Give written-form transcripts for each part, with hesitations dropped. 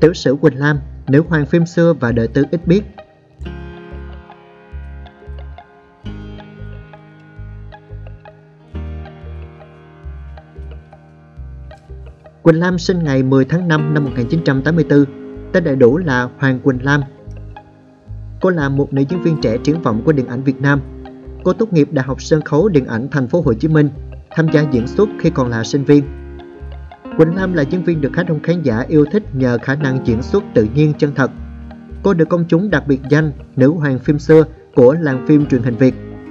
Tiểu sử Quỳnh Lam, nữ hoàng phim xưa và đời tư ít biết. Quỳnh Lam sinh ngày 10 tháng 5 năm 1984, tên đầy đủ là Hoàng Quỳnh Lam. Cô là một nữ diễn viên trẻ triển vọng của điện ảnh Việt Nam. Cô tốt nghiệp Đại học Sân khấu Điện ảnh Thành phố Hồ Chí Minh, tham gia diễn xuất khi còn là sinh viên. Quỳnh Lam là diễn viên được khá đông khán giả yêu thích nhờ khả năng diễn xuất tự nhiên chân thật. Cô được công chúng đặc biệt danh nữ hoàng phim xưa của làng phim truyền hình Việt.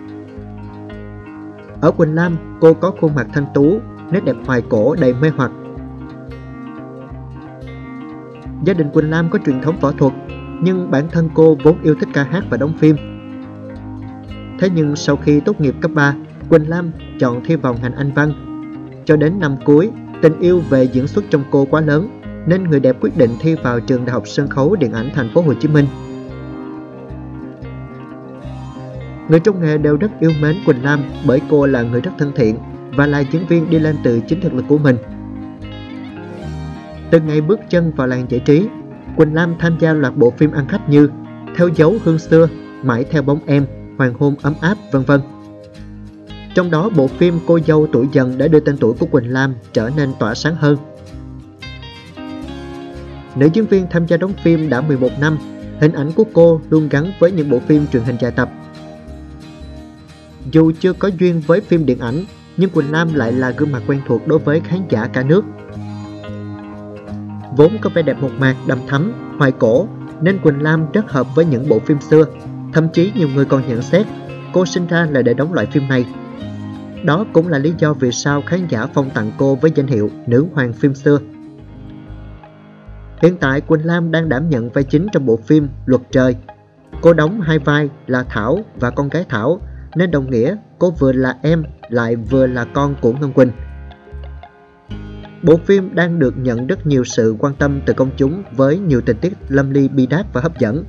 Ở Quỳnh Lam, cô có khuôn mặt thanh tú, nét đẹp hoài cổ đầy mê hoặc. Gia đình Quỳnh Lam có truyền thống võ thuật, nhưng bản thân cô vốn yêu thích ca hát và đóng phim. Thế nhưng sau khi tốt nghiệp cấp 3, Quỳnh Lam chọn thi vào ngành Anh văn. Cho đến năm cuối, tình yêu về diễn xuất trong cô quá lớn, nên người đẹp quyết định thi vào trường Đại học Sân khấu Điện ảnh Thành phố Hồ Chí Minh. Người trong nghề đều rất yêu mến Quỳnh Lam bởi cô là người rất thân thiện và là diễn viên đi lên từ chính thực lực của mình. Từ ngày bước chân vào làng giải trí, Quỳnh Lam tham gia loạt bộ phim ăn khách như Theo dấu hương xưa, Mãi theo bóng em, Hoàng hôn ấm áp, vân vân. Trong đó, bộ phim Cô dâu tuổi dần đã đưa tên tuổi của Quỳnh Lam trở nên tỏa sáng hơn. Nữ diễn viên tham gia đóng phim đã 11 năm, hình ảnh của cô luôn gắn với những bộ phim truyền hình dài tập. Dù chưa có duyên với phim điện ảnh, nhưng Quỳnh Lam lại là gương mặt quen thuộc đối với khán giả cả nước. Vốn có vẻ đẹp mộc mạc, đầm thắm, hoài cổ, nên Quỳnh Lam rất hợp với những bộ phim xưa. Thậm chí nhiều người còn nhận xét cô sinh ra là để đóng loại phim này. Đó cũng là lý do vì sao khán giả phong tặng cô với danh hiệu nữ hoàng phim xưa. Hiện tại Quỳnh Lam đang đảm nhận vai chính trong bộ phim Luật Trời. Cô đóng hai vai là Thảo và con gái Thảo, nên đồng nghĩa cô vừa là em lại vừa là con của Ngân Quỳnh. Bộ phim đang được nhận rất nhiều sự quan tâm từ công chúng với nhiều tình tiết lâm ly bi đát và hấp dẫn.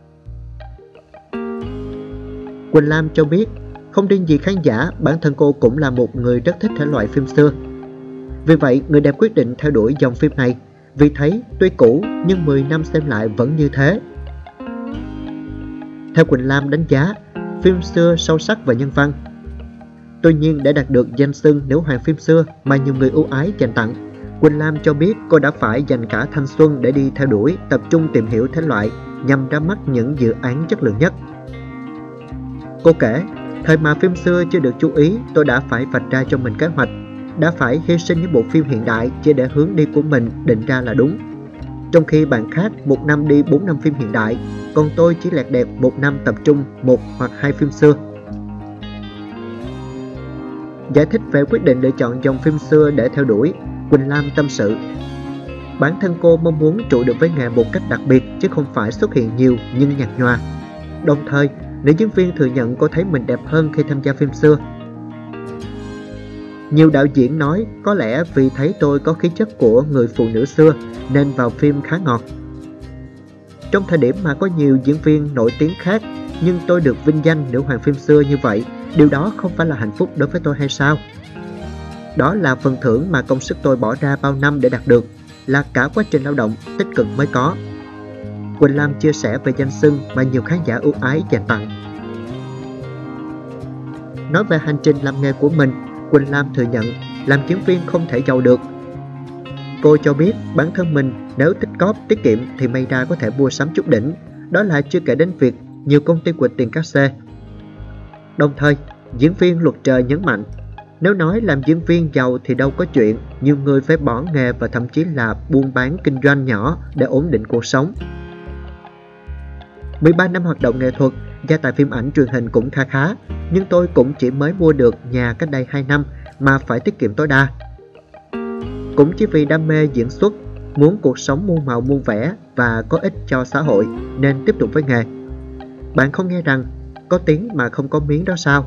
Quỳnh Lam cho biết không riêng gì khán giả, bản thân cô cũng là một người rất thích thể loại phim xưa. Vì vậy, người đẹp quyết định theo đuổi dòng phim này, vì thấy tuy cũ nhưng 10 năm xem lại vẫn như thế. Theo Quỳnh Lam đánh giá, phim xưa sâu sắc và nhân văn. Tuy nhiên, để đạt được danh xưng nữ hoàng phim xưa mà nhiều người ưu ái dành tặng, Quỳnh Lam cho biết cô đã phải dành cả thanh xuân để đi theo đuổi, tập trung tìm hiểu thể loại nhằm ra mắt những dự án chất lượng nhất. Cô kể, thời mà phim xưa chưa được chú ý, tôi đã phải vạch ra cho mình kế hoạch, đã phải hy sinh những bộ phim hiện đại chỉ để hướng đi của mình định ra là đúng. Trong khi bạn khác một năm đi 4 năm phim hiện đại, còn tôi chỉ lẹt đẹt một năm tập trung 1 hoặc 2 phim xưa. Giải thích về quyết định lựa chọn dòng phim xưa để theo đuổi, Quỳnh Lam tâm sự: bản thân cô mong muốn trụ được với nghề một cách đặc biệt chứ không phải xuất hiện nhiều nhưng nhạt nhòa. Đồng thời, nữ diễn viên thừa nhận cô thấy mình đẹp hơn khi tham gia phim xưa. Nhiều đạo diễn nói có lẽ vì thấy tôi có khí chất của người phụ nữ xưa nên vào phim khá ngọt. Trong thời điểm mà có nhiều diễn viên nổi tiếng khác, nhưng tôi được vinh danh nữ hoàng phim xưa như vậy, điều đó không phải là hạnh phúc đối với tôi hay sao? Đó là phần thưởng mà công sức tôi bỏ ra bao năm để đạt được, là cả quá trình lao động tích cực mới có. Quỳnh Lam chia sẻ về danh xưng mà nhiều khán giả ưu ái dành tặng. Nói về hành trình làm nghề của mình, Quỳnh Lam thừa nhận làm diễn viên không thể giàu được. Cô cho biết bản thân mình nếu tích cóp tiết kiệm thì may ra có thể mua sắm chút đỉnh, đó là chưa kể đến việc nhiều công ty quỵt tiền cát xê. Đồng thời, diễn viên Luật Trời nhấn mạnh, nếu nói làm diễn viên giàu thì đâu có chuyện, nhiều người phải bỏ nghề và thậm chí là buôn bán kinh doanh nhỏ để ổn định cuộc sống. 13 năm hoạt động nghệ thuật, gia tài phim ảnh truyền hình cũng kha khá, nhưng tôi cũng chỉ mới mua được nhà cách đây 2 năm mà phải tiết kiệm tối đa. Cũng chỉ vì đam mê diễn xuất, muốn cuộc sống muôn màu muôn vẻ và có ích cho xã hội nên tiếp tục với nghề. Bạn không nghe rằng có tiếng mà không có miếng đó sao?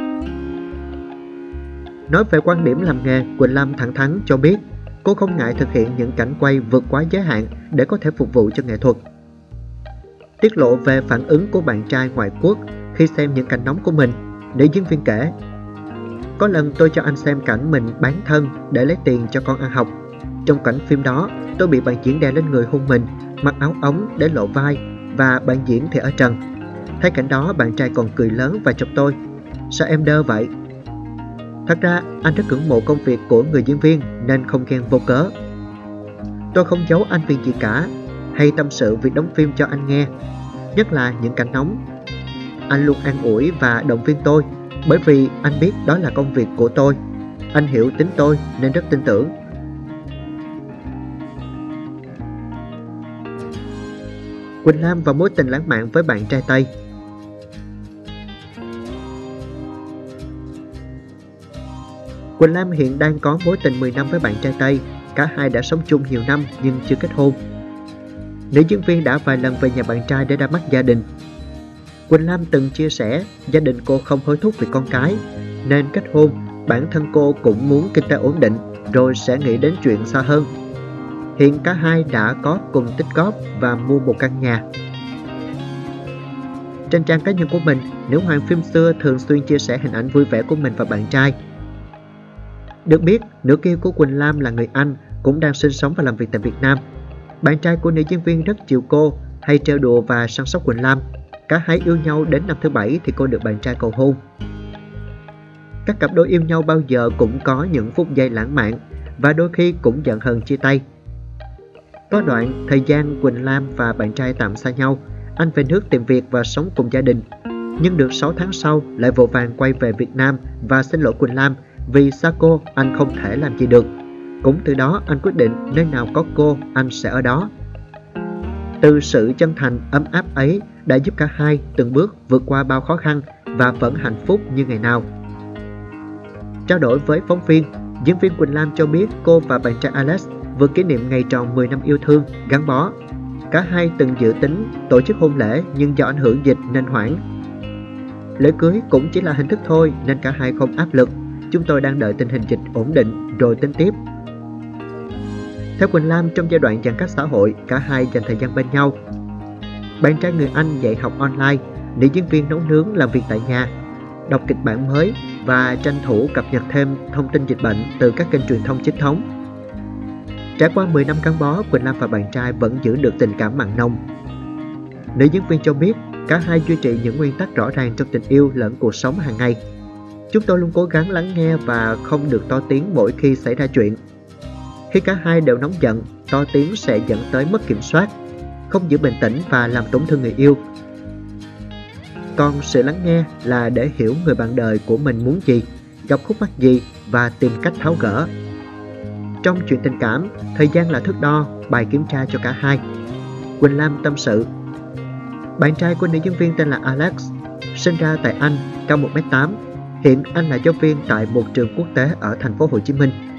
Nói về quan điểm làm nghề, Quỳnh Lam thẳng thắn cho biết cô không ngại thực hiện những cảnh quay vượt quá giới hạn để có thể phục vụ cho nghệ thuật. Tiết lộ về phản ứng của bạn trai ngoại quốc khi xem những cảnh nóng của mình, nữ diễn viên kể: có lần tôi cho anh xem cảnh mình bán thân để lấy tiền cho con ăn học. Trong cảnh phim đó, tôi bị bạn diễn đè lên người hôn mình mặc áo ống để lộ vai và bạn diễn thì ở trần. Thấy cảnh đó, bạn trai còn cười lớn và chọc tôi: "Sao em đơ vậy?" Thật ra anh rất ngưỡng mộ công việc của người diễn viên nên không ghen vô cớ. Tôi không giấu anh việc gì cả, hay tâm sự việc đóng phim cho anh nghe, nhất là những cảnh nóng. Anh luôn an ủi và động viên tôi, bởi vì anh biết đó là công việc của tôi. Anh hiểu tính tôi nên rất tin tưởng. Quỳnh Lam và mối tình lãng mạn với bạn trai Tây. Quỳnh Lam hiện đang có mối tình 10 năm với bạn trai Tây. Cả hai đã sống chung nhiều năm nhưng chưa kết hôn. Nữ diễn viên đã vài lần về nhà bạn trai để ra mắt gia đình. Quỳnh Lam từng chia sẻ gia đình cô không hối thúc vì con cái, nên kết hôn, bản thân cô cũng muốn kinh tế ổn định rồi sẽ nghĩ đến chuyện xa hơn. Hiện cả hai đã có cùng tích góp và mua một căn nhà. Trên trang cá nhân của mình, nữ hoàng phim xưa thường xuyên chia sẻ hình ảnh vui vẻ của mình và bạn trai. Được biết, nửa kia của Quỳnh Lam là người Anh, cũng đang sinh sống và làm việc tại Việt Nam. Bạn trai của nữ diễn viên rất chiều cô, hay trêu đùa và săn sóc Quỳnh Lam. Cả hai yêu nhau đến năm thứ 7 thì cô được bạn trai cầu hôn. Các cặp đôi yêu nhau bao giờ cũng có những phút giây lãng mạn và đôi khi cũng giận hờn chia tay. Có đoạn thời gian Quỳnh Lam và bạn trai tạm xa nhau, anh về nước tìm việc và sống cùng gia đình. Nhưng được 6 tháng sau lại vội vàng quay về Việt Nam và xin lỗi Quỳnh Lam vì xa cô anh không thể làm gì được. Cũng từ đó anh quyết định nơi nào có cô anh sẽ ở đó. Từ sự chân thành ấm áp ấy đã giúp cả hai từng bước vượt qua bao khó khăn và vẫn hạnh phúc như ngày nào. Trao đổi với phóng viên, diễn viên Quỳnh Lam cho biết cô và bạn trai Alex vừa kỷ niệm ngày tròn 10 năm yêu thương, gắn bó. Cả hai từng dự tính tổ chức hôn lễ nhưng do ảnh hưởng dịch nên hoãn. Lễ cưới cũng chỉ là hình thức thôi nên cả hai không áp lực. Chúng tôi đang đợi tình hình dịch ổn định rồi tính tiếp. Theo Quỳnh Lam, trong giai đoạn giãn cách xã hội, cả hai dành thời gian bên nhau. Bạn trai người Anh dạy học online, nữ diễn viên nấu nướng làm việc tại nhà, đọc kịch bản mới và tranh thủ cập nhật thêm thông tin dịch bệnh từ các kênh truyền thông chính thống. Trải qua 10 năm gắn bó, Quỳnh Lam và bạn trai vẫn giữ được tình cảm mặn nồng. Nữ diễn viên cho biết cả hai duy trì những nguyên tắc rõ ràng trong tình yêu lẫn cuộc sống hàng ngày. Chúng tôi luôn cố gắng lắng nghe và không được to tiếng mỗi khi xảy ra chuyện. Khi cả hai đều nóng giận, to tiếng sẽ dẫn tới mất kiểm soát, không giữ bình tĩnh và làm tổn thương người yêu. Còn sự lắng nghe là để hiểu người bạn đời của mình muốn gì, gặp khúc mắc gì và tìm cách tháo gỡ. Trong chuyện tình cảm, thời gian là thước đo, bài kiểm tra cho cả hai. Quỳnh Lam tâm sự: bạn trai của nữ diễn viên tên là Alex, sinh ra tại Anh, cao 1m8. Hiện anh là giáo viên tại một trường quốc tế ở thành phố Hồ Chí Minh.